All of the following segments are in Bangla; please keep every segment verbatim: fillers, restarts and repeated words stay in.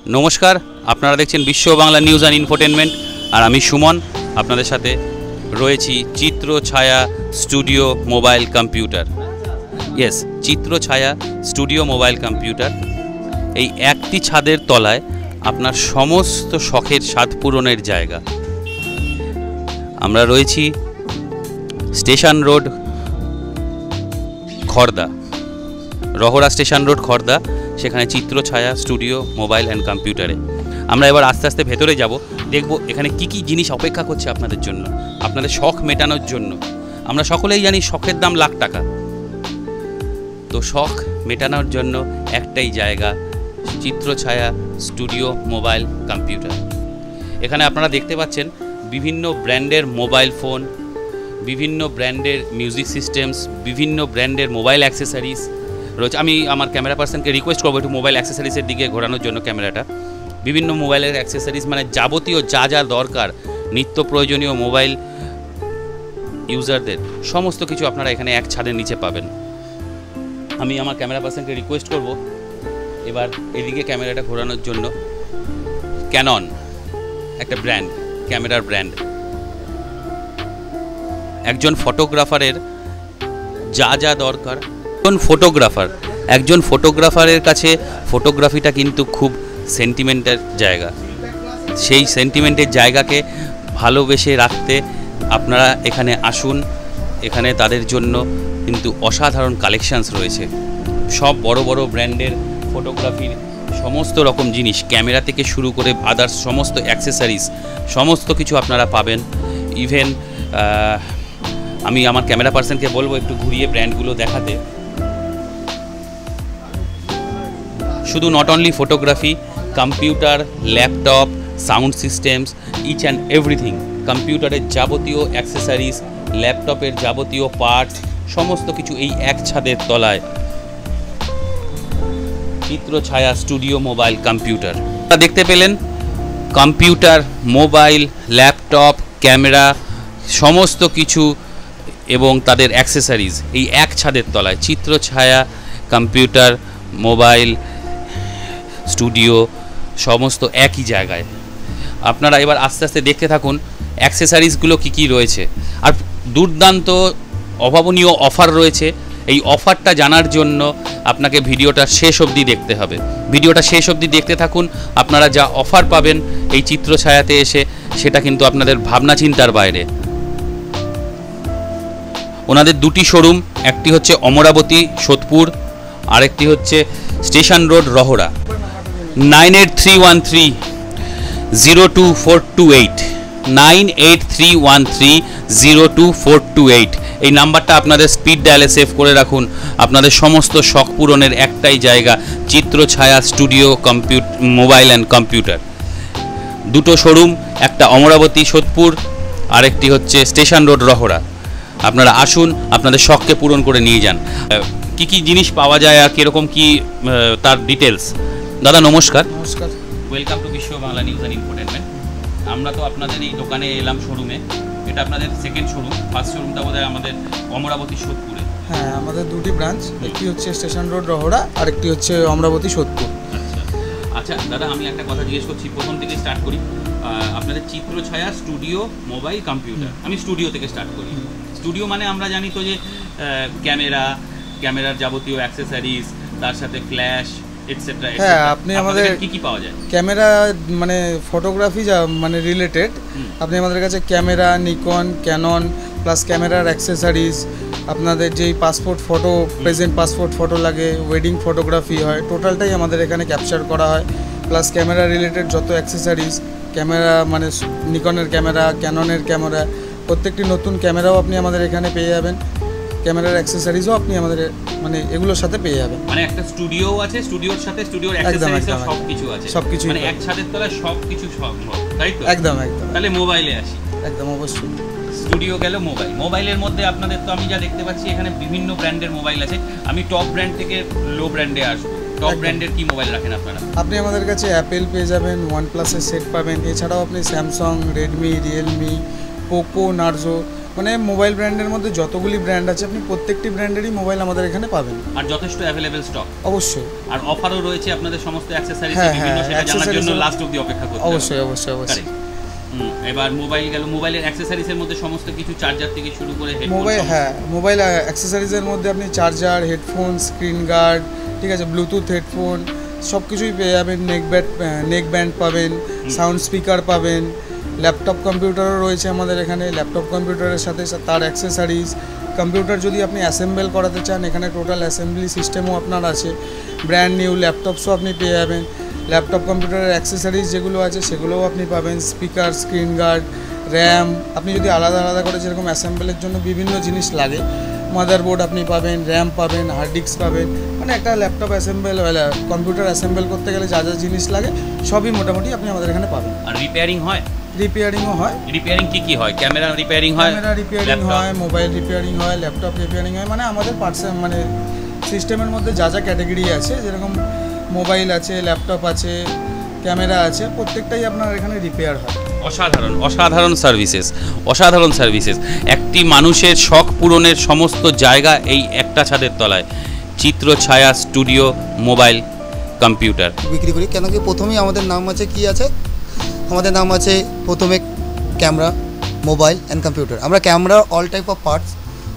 নমস্কার, আপনারা দেখছেন Bishwa Bangla news and infotainment, আর আমি সুমন আপনাদের সাথে রয়েছি চিত্র Chhaya studio mobile computer. Yes, চিত্র ছায়া স্টুডিও মোবাইল কম্পিউটার। এই একটি ছাদের তলায় আপনার সমস্ত শখের স্বাদ পূরণের জায়গা। আমরা রয়েছি station road, Khardah, Rahara station road, Khardah. সেখানে Chitra Chhaya studio mobile and কম্পিউটারে আমরা এবার আস্তে আস্তে ভেতরে যাব, দেখব এখানে কি কি জিনিস অপেক্ষা করছে আপনাদের জন্য, আপনাদের শখ মেটানোর জন্য। আমরা সকলেই জানি শখের দাম লাখ টাকা, তো শখ মেটানোর জন্য একটাই জায়গা, Chitra Chhaya studio mobile computer. এখানে আপনারা দেখতে পাচ্ছেন বিভিন্ন ব্র্যান্ডের মোবাইল ফোন, বিভিন্ন ব্র্যান্ডের মিউজিক সিস্টেমস, বিভিন্ন ব্র্যান্ডের মোবাইল অ্যাক্সেসরিজ রয়েছে। আমি আমার ক্যামেরা পার্সনকে রিকোয়েস্ট করবো একটু মোবাইল অ্যাক্সেসরিজের দিকে ঘোরানোর জন্য ক্যামেরাটা। বিভিন্ন মোবাইলের অ্যাক্সেসরিজ মানে যাবতীয় যা যা দরকার নিত্য প্রয়োজনীয় মোবাইল ইউজারদের সমস্ত কিছু আপনারা এখানে এক ছাদের নিচে পাবেন। আমি আমার ক্যামেরা পার্সনকে রিকোয়েস্ট করব এবার এদিকে ক্যামেরাটা ঘোরানোর জন্য। ক্যানন একটা ব্র্যান্ড, ক্যামেরার ব্র্যান্ড। একজন ফটোগ্রাফারের যা যা দরকার, একজন ফটোগ্রাফার একজন ফটোগ্রাফারের কাছে ফটোগ্রাফিটা কিন্তু খুব সেন্টিমেন্টের জায়গা। সেই সেন্টিমেন্টের জায়গাকে ভালোবেসে রাখতে আপনারা এখানে আসুন। এখানে তাদের জন্য কিন্তু অসাধারণ কালেকশানস রয়েছে। সব বড় বড় ব্র্যান্ডের ফটোগ্রাফির সমস্ত রকম জিনিস, ক্যামেরা থেকে শুরু করে আদার্স সমস্ত অ্যাক্সেসরিজ সমস্ত কিছু আপনারা পাবেন। ইভেন আমি আমার ক্যামেরা পার্সনকে বলবো একটু ঘুরিয়ে ব্র্যান্ডগুলো দেখাতে। শুধু not only photography, computer, laptop, sound systems, each and everything. কম্পিউটারের যাবতীয় অ্যাক্সেসরিজ, ল্যাপটপের যাবতীয় পার্টস সমস্ত কিছু এই এক ছাদের তলায় চিত্র ছায়া স্টুডিও মোবাইল কম্পিউটার। দেখতে পেলেন কম্পিউটার, মোবাইল, ল্যাপটপ, ক্যামেরা সমস্ত কিছু এবং তাদের অ্যাক্সেসরিজ এই এক ছাদের তলায় চিত্র ছায়া কম্পিউটার, মোবাইল, স্টুডিও সমস্ত একই জায়গায়। আপনারা এবার আস্তে আস্তে দেখতে থাকুন অ্যাক্সেসরিজগুলো কী কী রয়েছে। আর দুর্দান্ত অভাবনীয় অফার রয়েছে। এই অফারটা জানার জন্য আপনাকে ভিডিওটা শেষ অবধি দেখতে হবে। ভিডিওটা শেষ অবধি দেখতে থাকুন। আপনারা যা অফার পাবেন এই চিত্র ছায়াতে এসে সেটা কিন্তু আপনাদের ভাবনা চিন্তার বাইরে। ওনাদের দুটি শোরুম, একটি হচ্ছে অমরাবতী সোদপুর, আরেকটি হচ্ছে station road Rahara. Nine eight three one three zero two four two eight nine eight three one three zero two four two eight এই নাম্বারটা আপনাদের স্পিড ডায়ালে সেভ করে রাখুন। আপনাদের সমস্ত শখ পূরণের একটাই জায়গা, Chitra Chhaya studio computer mobile and computer. দুটো শোরুম, একটা অমরাবতী সোদপুর, আরেকটি হচ্ছে স্টেশন রোড রহরা। আপনারা আসুন, আপনাদের শখকে পূরণ করে নিয়ে যান। কি কি জিনিস পাওয়া যায় আর কীরকম কি তার ডিটেলস। দাদা নমস্কার। নমস্কার, ওয়েলকাম টু বিশ্ব বাংলা নিউজ অ্যান্ড ইনফোটেনমেন্ট। আমরা তো আপনাদের এই দোকানে এলাম শোরুমে, এটা আপনাদের সেকেন্ড শোরুম। ফার্স্ট শোরুমটা বোধহয় আমাদের অমরাবতী সোদপুরে। হ্যাঁ, আমাদের দুটি ব্রাঞ্চ, একটি হচ্ছে স্টেশন রোড রহরা আর একটি হচ্ছে অমরাবতী সোদপুর। আচ্ছা আচ্ছা দাদা, আমি একটা কথা জিজ্ঞেস করছি, প্রথম থেকে স্টার্ট করি। আপনাদের Chitra Chhaya studio mobile computer, আমি স্টুডিও থেকে স্টার্ট করি। স্টুডিও মানে আমরা জানি তো যে ক্যামেরা, ক্যামেরার যাবতীয় অ্যাক্সেসরিজ, তার সাথে ফ্ল্যাশ এটসেট্রা। হ্যাঁ, আপনি আমাদের কি কি পাওয়া যায় ক্যামেরা মানে ফটোগ্রাফি যা মানে রিলেটেড, আপনি আমাদের কাছে ক্যামেরা, নিকন, ক্যানন প্লাস ক্যামেরার অ্যাক্সেসরিজ, আপনাদের যেই passport photo, present passport photo লাগে, ওয়েডিং ফটোগ্রাফি হয়, টোটালটাই আমাদের এখানে ক্যাপচার করা হয়। প্লাস ক্যামেরা রিলেটেড যত অ্যাক্সেসরিজ, ক্যামেরা মানে নিকনের ক্যামেরা, ক্যাননের ক্যামেরা, প্রত্যেকটি নতুন ক্যামেরাও আপনি আমাদের এখানে পেয়ে যাবেন। ক্যামেরার অ্যাক্সেসরিজও আপনি আমাদের মানে এগুলোর সাথে পেয়ে যাবেন। মানে একটা স্টুডিও আছে, স্টুডিওর সাথে স্টুডিওর অ্যাক্সেসরিজ সব কিছু আছে, সব কিছু মানে এক ছাদের তলায় সব কিছু সম্ভব, তাই তো? একদম একদম। তাহলে মোবাইলে আসি। একদম অবশ্যই। স্টুডিও গেল, মোবাইল। মোবাইলের মধ্যে আপনাদের তো আমি যা দেখতে পাচ্ছি এখানে বিভিন্ন ব্র্যান্ডের মোবাইল আছে। আমি টপ ব্র্যান্ড থেকে লো ব্র্যান্ডে আসবো। টপ ব্র্যান্ডের কি মোবাইল রাখেন আপনারা? আপনি আমাদের কাছে অ্যাপেল পেয়ে যাবেন, ওয়ান প্লাসের সেট পাবেন, এছাড়াও আপনি Samsung, Redmi, Realme, Poco, Narzo, মানে মোবাইল ব্র্যান্ডের মধ্যে যতগুলি ব্র্যান্ড আছে আপনি প্রত্যেকটি ব্র্যান্ডেরই মোবাইল আমাদের এখানে পাবেন। আর যথেষ্ট অ্যাভেলেবেল স্টক। অবশ্যই। আর অফারও রয়েছে আপনাদের সমস্ত অ্যাকসেসরিজ হ্যাঁ, বিভিন্ন, হ্যাঁ, সেটা জানার জন্য accessories- লাস্ট অবধি অপেক্ষা করতে হবে। অবশ্যই অবশ্যই অবশ্যই। Correct. হুম, এবার মোবাইল গেল, মোবাইলের অ্যাকসেসরিজের মধ্যে সমস্ত কিছু চার্জার থেকে শুরু করে হেডফোন, মোবাইল, হ্যাঁ মোবাইল অ্যাক্সেসরিজের মধ্যে আপনি চার্জার, হেডফোন, স্ক্রিন গার্ড, ঠিক আছে, ব্লুটুথ হেডফোন সব কিছুই পেয়ে যাবেন। নেক ব্যান্ড নেক ব্যান্ড পাবেন, সাউন্ড স্পিকার পাবেন, ল্যাপটপ কম্পিউটারও রয়েছে আমাদের এখানে। ল্যাপটপ কম্পিউটারের সাথে সা- তার অ্যাক্সেসরিজ, কম্পিউটার যদি আপনি অ্যাসেম্বল করাতে চান এখানে টোটাল অ্যাসেম্বলি সিস্টেমও আপনার আছে। ব্র্যান্ড নিউ ল্যাপটপসও আপনি পেয়ে যাবেন। ল্যাপটপ কম্পিউটারের অ্যাক্সেসরিজ যেগুলো আছে সেগুলোও আপনি পাবেন। স্পিকার, স্ক্রিন গার্ড, র্যাম, আপনি যদি আলাদা আলাদা করে যেরকম অ্যাসেম্বলের জন্য বিভিন্ন জিনিস লাগে, মাদারবোর্ড আপনি পাবেন, র্যাম পাবেন, হার্ড ডিস্ক পাবেন, মানে একটা ল্যাপটপ অ্যাসেম্বল, কম্পিউটার অ্যাসেম্বল করতে গেলে যা যা জিনিস লাগে সবই মোটামুটি আপনি আমাদের এখানে পাবেন। আর রিপেয়ারিং হয়? রিপেয়ারিংও হয়। রিপেয়ারিং কি কি হয়? ক্যামেরা রিপেয়ারিং হয়, ক্যামেরা রিপেয়ারিং laptop? হয়, মোবাইল রিপেয়ারিং হয়, ল্যাপটপ রিপেয়ারিং হয়, মানে আমাদের পার্টস মানে সিস্টেমের মধ্যে যা যা ক্যাটাগরি আছে, যেরকম মোবাইল আছে, ল্যাপটপ আছে, ক্যামেরা আছে, প্রত্যেকটাই আপনার এখানে রিপেয়ার হয়। অসাধারণ অসাধারণ সার্ভিসেস, অসাধারণ সার্ভিসেস। একটি মানুষের শখ পূরণের সমস্ত জায়গা এই একটা ছাদের তলায়। চিত্র ছায়া স্টুডিও মোবাইল কম্পিউটার। বিক্রি করি কেন কি প্রথমেই আমাদের নাম আছে কি আছে আমাদের নাম আছে প্রথমে ক্যামেরা, মোবাইল অ্যান্ড কম্পিউটার। আমরা camera all type of parts,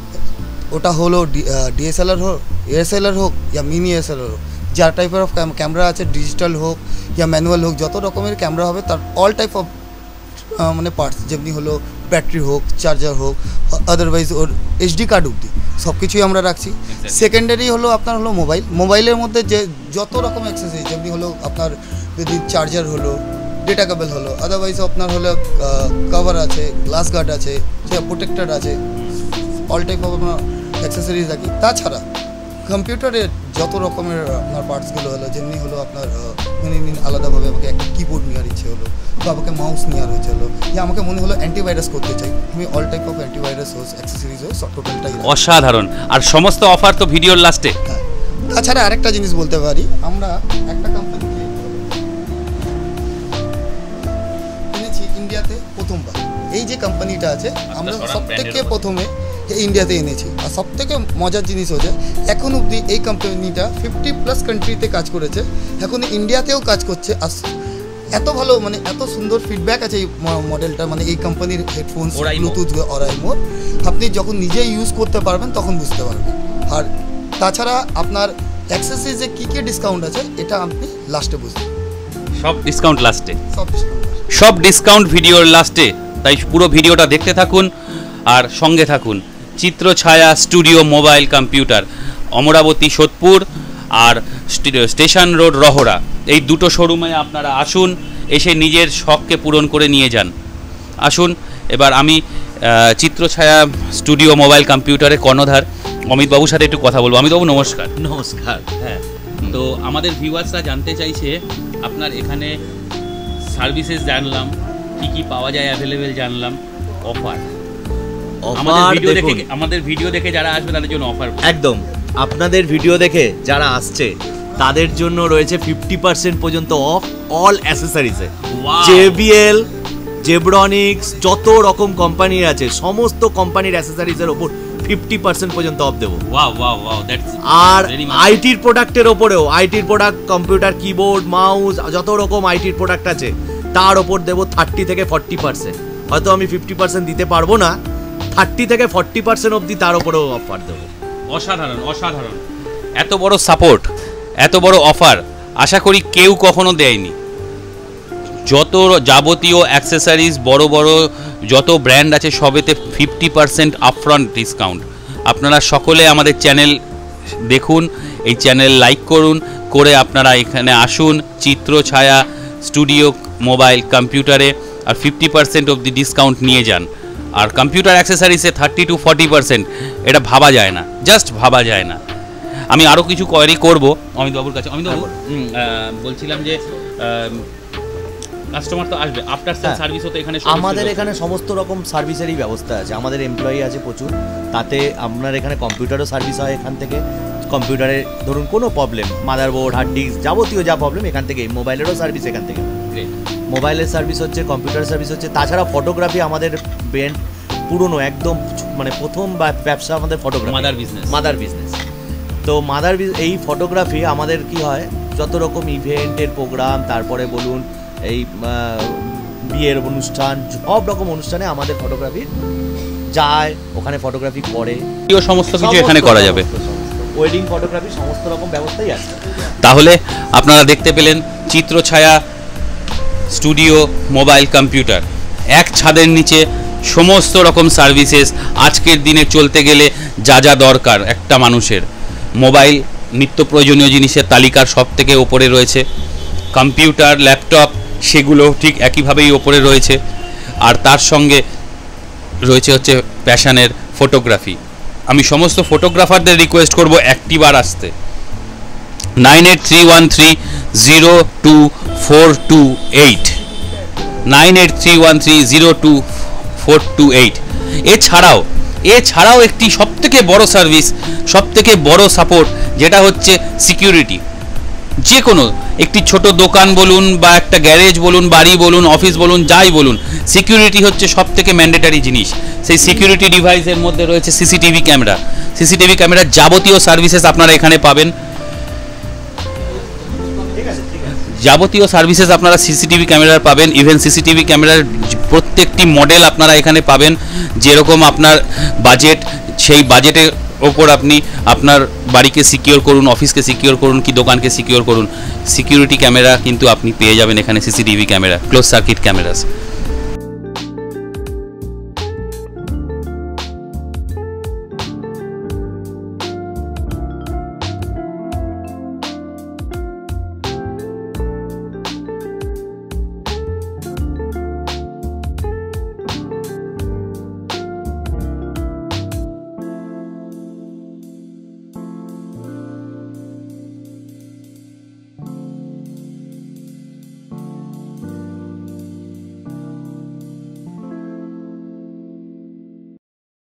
ওটা হলো ডিএসএলআর হোক, এএসএলআর হোক ইয়া মিনি এএসএলআর হোক, যা টাইপের অফ ক্যামেরা আছে, ডিজিটাল হোক ইয়া ম্যানুয়াল হোক, যত রকমের ক্যামেরা হবে তার অল টাইপ অফ মানে পার্টস, যেমনি হলো ব্যাটারি হোক, চার্জার হোক, আদারওয়াইজ ওর এইচডি কার্ড অবধি সব কিছুই আমরা রাখছি। সেকেন্ডারি হলো আপনার হলো মোবাইল। মোবাইলের মধ্যে যে যত রকম অ্যাক্সেসরিজ, যেমনি হলো আপনার যদি চার্জার হলো, ডেটা কেবল হলো, আদারওয়াইজ আপনার হলো কভার আছে, গ্লাস গার্ড আছে, প্রোটেক্টর আছে, অল টাইপ অফ আপনার অ্যাক্সেসরিজ রাখি। তাছাড়া কম্পিউটারের যত রকমের আপনার পার্টসগুলো হলো, যেমনি হলো আপনার মেনে নিন আলাদাভাবে আমাকে একটা কিবোর্ড নেওয়ার ইচ্ছে হলো, বা আমাকে মাউস নেওয়ার হয়েছে হলো, যে আমাকে মনে হলো অ্যান্টিভাইরাস করতে চাই, আমি অল টাইপ অফ অ্যান্টিভাইরাস হোক, অ্যাক্সেসরিজ হোক, সব টোটালটাই। অসাধারণ। আর সমস্ত অফার তো ভিডিওর লাস্টে। হ্যাঁ, তাছাড়া আরেকটা জিনিস বলতে পারি, আমরা একটা কোম্পানি কিনেছি ইন্ডিয়াতে প্রথমবার। এই যে কোম্পানিটা আছে আমরা সব থেকে প্রথমে ইন্ডিয়াতে এনেছি। আর সব থেকে মজার জিনিস হচ্ছে এখন অবধি এই কোম্পানিটা ফিফটি প্লাস কান্ট্রিতে কাজ করেছে, এখন ইন্ডিয়াতেও কাজ করছে। আর এত ভালো মানে এত সুন্দর ফিডব্যাক আছে এই মডেলটা, মানে এই কোম্পানির হেডফোনস, ব্লুটুথ, অরাইমো, আপনি যখন নিজে ইউজ করতে পারবেন তখন বুঝতে পারবেন। আর তাছাড়া আপনার অ্যাক্সেসরিজে কী কী ডিসকাউন্ট আছে এটা আপনি লাস্টে বুঝবেন। সব ডিসকাউন্ট লাস্টে, সব ডিসকাউন্ট সব ডিসকাউন্ট ভিডিওর লাস্টে। তাই পুরো ভিডিওটা দেখতে থাকুন আর সঙ্গে থাকুন। Chitra Chhaya studio mobile computer, Amarabati Sodepur আর স্টেশন রোড রহরা, এই দুটো শোরুমে আপনারা আসুন, এসে নিজের শখকে পূরণ করে নিয়ে যান। আসুন, এবার আমি চিত্র ছায়া স্টুডিও মোবাইল কম্পিউটারের কর্ণধার অমিতবাবুর সাথে একটু কথা বলবো। অমিতবাবু নমস্কার। নমস্কার। হ্যাঁ, তো আমাদের ভিউয়ার্সরা জানতে চাইছে আপনার এখানে সার্ভিসেস জানলাম, কি কি পাওয়া যায় অ্যাভেলেবেল জানলাম, অফার আমাদের অফার ভিডিও দেখে দেখুন, আমাদের ভিডিও দেখে যারা আসবে তাদের জন্য অফার। একদম আপনাদের ভিডিও দেখে যারা আসছে তাদের জন্য রয়েছে ফিফটি পার্সেন্ট পর্যন্ত অফ অল অ্যাসেসরিজে। Wow! জেবিএল, জেব্রনিক্স, যত রকম কোম্পানির আছে সমস্ত কোম্পানির অ্যাসেসরিজের ওপর ফিফটি পার্সেন্ট পর্যন্ত অফ দেবো। ওয়াও ওয়াও ওয়াও, দ্যাটস আর আইটির প্রোডাক্টের ওপরেও, আইটির প্রোডাক্ট, কম্পিউটার, কিবোর্ড, মাউস, যত রকম আইটির প্রোডাক্ট আছে তার ওপর দেবো থার্টি থেকে ফর্টি পার্সেন্ট। হয়তো আমি ফিফটি পার্সেন্ট দিতে পারবো না, থার্টি থেকে ফর্টি পার্সেন্ট অবধি তার ওপরেও অফার দেবো। অসাধারণ অসাধারণ। এত বড় সাপোর্ট, এত বড় অফার আশা করি কেউ কখনো দেয়নি। যত যাবতীয় অ্যাক্সেসরিজ, বড় বড় যত ব্র্যান্ড আছে সবেতে ফিফটি পার্সেন্ট আপফ্রন্ট ডিসকাউন্ট। আপনারা সকলে আমাদের চ্যানেল দেখুন, এই চ্যানেল লাইক করুন, করে আপনারা এখানে আসুন চিত্র ছায়া স্টুডিও মোবাইল কম্পিউটারে, আর ফিফটি পার্সেন্ট অবধি ডিসকাউন্ট নিয়ে যান। আর কম্পিউটার অ্যাক্সেসরিজে থার্টি টু ফর্টি পার্সেন্ট, এটা ভাবা যায় না, জাস্ট ভাবা যায় না। আমি আরও কিছু কোয়ারি করবো অমিতবাবুর কাছে। অমিতবাবু, হুম, আহ, বলছিলাম যে কাস্টমার তো আসবে, আফটার সেল হ্যাঁ। সার্ভিসও তো এখানে আমাদের এখানে সমস্ত রকম সার্ভিসেরই ব্যবস্থা আছে, আমাদের এমপ্লয়ি আছে প্রচুর। তাতে আপনার এখানে কম্পিউটারও সার্ভিস হয় এখান থেকে। কম্পিউটারে ধরুন কোনো প্রবলেম, মাদারবোর্ড, হার্ড ডিস্ক, যাবতীয় যা প্রবলেম এখান থেকে। মোবাইলেরও সার্ভিস এখান থেকে, মোবাইলের সার্ভিস হচ্ছে, কম্পিউটার সার্ভিস হচ্ছে। তাছাড়া ফটোগ্রাফি আমাদের ব্র্যান্ড পুরনো একদম, মানে প্রথম ব্যবসা আমাদের photography, mother business. Mother business. তো মাদার এই ফটোগ্রাফি আমাদের কি হয়, যত রকম ইভেন্টের প্রোগ্রাম, তারপরে বলুন এই বিয়ের অনুষ্ঠান, সব রকম অনুষ্ঠানে আমাদের ফটোগ্রাফি যায়, ওখানে ফটোগ্রাফি করে, সমস্ত কিছু এখানে করা যাবে। ওয়েডিং ফটোগ্রাফি সমস্ত রকম ব্যবস্থাই আছে। তাহলে আপনারা দেখতে পেলেন চিত্রছায়া স্টুডিও, মোবাইল, কম্পিউটার, এক ছাদের নিচে সমস্ত রকম সার্ভিসেস। আজকের দিনে চলতে গেলে যা যা দরকার একটা মানুষের, মোবাইল নিত্য প্রয়োজনীয় জিনিসের তালিকার সব থেকে ওপরে রয়েছে, কম্পিউটার, ল্যাপটপ সেগুলো ঠিক একইভাবেই ওপরে রয়েছে, আর তার সঙ্গে রয়েছে হচ্ছে প্যাশনের ফটোগ্রাফি। আমি সমস্ত ফটোগ্রাফারদের রিকোয়েস্ট করব একটিবার আসতে। Nine eight three one three zero two four two eight nine eight three one three zero two four two eight এছাড়াও এছাড়াও একটি সবথেকে বড় সার্ভিস, সবথেকে বড় সাপোর্ট, যেটা হচ্ছে সিকিউরিটি। যে কোনো একটি ছোট দোকান বলুন বা একটা গ্যারেজ বলুন, বাড়ি বলুন, অফিস বলুন, যাই বলুন, সিকিউরিটি হচ্ছে সবথেকে ম্যান্ডেটারি জিনিস। সেই সিকিউরিটি ডিভাইসের মধ্যে রয়েছে সিসিটিভি ক্যামেরা। সিসিটিভি ক্যামেরার যাবতীয় সার্ভিসেস আপনারা এখানে পাবেন। যাবতীয় সার্ভিসেস আপনারা সিসিটিভি ক্যামেরার পাবেন। ইভেন সিসিটিভি ক্যামেরার প্রত্যেকটি মডেল আপনারা এখানে পাবেন। যেরকম আপনার বাজেট, সেই বাজেটের ওপর আপনি আপনার বাড়িকে সিকিওর করুন, অফিসকে সিকিওর করুন, কি দোকানকে সিকিওর করুন, সিকিউরিটি ক্যামেরা কিন্তু আপনি পেয়ে যাবেন এখানে। CCTV camera, close circuit cameras.